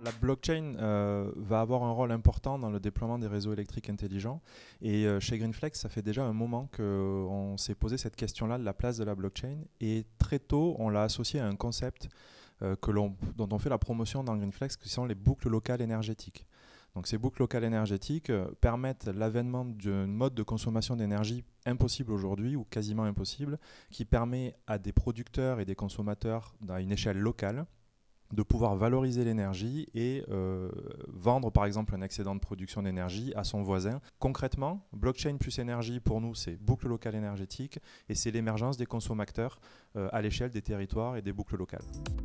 La blockchain va avoir un rôle important dans le déploiement des réseaux électriques intelligents. Et chez Greenflex, ça fait déjà un moment qu'on s'est posé cette question-là de la place de la blockchain. Et très tôt, on l'a associé à un concept dont on fait la promotion dans Greenflex, qui sont les boucles locales énergétiques. Donc ces boucles locales énergétiques permettent l'avènement d'un mode de consommation d'énergie impossible aujourd'hui, ou quasiment impossible, qui permet à des producteurs et des consommateurs à une échelle locale de pouvoir valoriser l'énergie et vendre par exemple un excédent de production d'énergie à son voisin. Concrètement, blockchain plus énergie pour nous c'est boucle locale énergétique et c'est l'émergence des consommateurs à l'échelle des territoires et des boucles locales.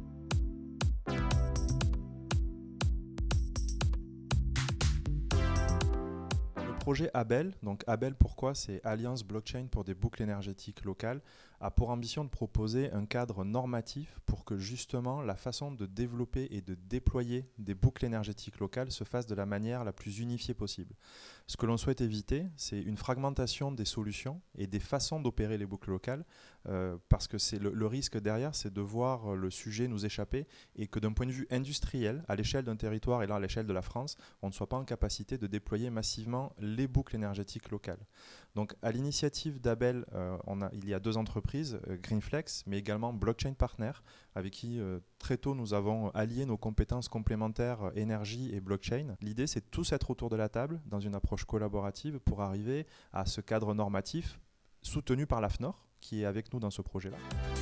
Le projet ABEL, donc ABEL pourquoi c'est Alliance Blockchain pour des boucles énergétiques locales, a pour ambition de proposer un cadre normatif pour que justement la façon de développer et de déployer des boucles énergétiques locales se fasse de la manière la plus unifiée possible. Ce que l'on souhaite éviter, c'est une fragmentation des solutions et des façons d'opérer les boucles locales, parce que c'est le risque derrière, c'est de voir le sujet nous échapper et que d'un point de vue industriel, à l'échelle d'un territoire et là à l'échelle de la France, on ne soit pas en capacité de déployer massivement les boucles énergétiques locales. Donc à l'initiative d'Abel, il y a deux entreprises, Greenflex, mais également Blockchain Partner, avec qui très tôt nous avons allié nos compétences complémentaires énergie et blockchain. L'idée c'est de tous être autour de la table dans une approche collaborative pour arriver à ce cadre normatif soutenu par l'AFNOR qui est avec nous dans ce projet-là.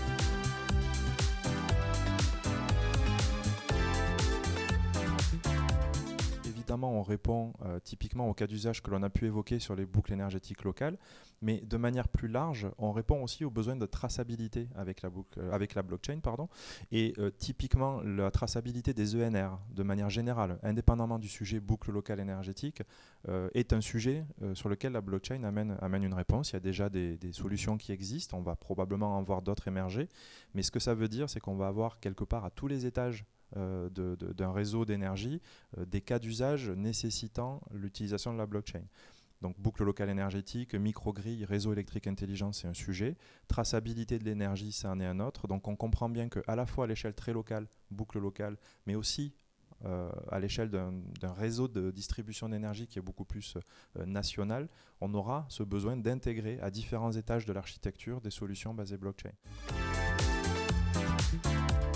Évidemment, on répond typiquement au cas d'usage que l'on a pu évoquer sur les boucles énergétiques locales, mais de manière plus large, on répond aussi aux besoins de traçabilité avec la blockchain. Et typiquement, la traçabilité des ENR, de manière générale, indépendamment du sujet boucle locale énergétique, est un sujet sur lequel la blockchain amène une réponse. Il y a déjà des solutions qui existent, on va probablement en voir d'autres émerger, mais ce que ça veut dire, c'est qu'on va avoir quelque part à tous les étages d'un réseau d'énergie, des cas d'usage nécessitant l'utilisation de la blockchain. Donc boucle locale énergétique, microgrid, réseau électrique intelligent, c'est un sujet. Traçabilité de l'énergie, ça en est un autre. Donc on comprend bien qu'à la fois à l'échelle très locale, boucle locale, mais aussi à l'échelle d'un réseau de distribution d'énergie qui est beaucoup plus national, on aura ce besoin d'intégrer à différents étages de l'architecture des solutions basées blockchain.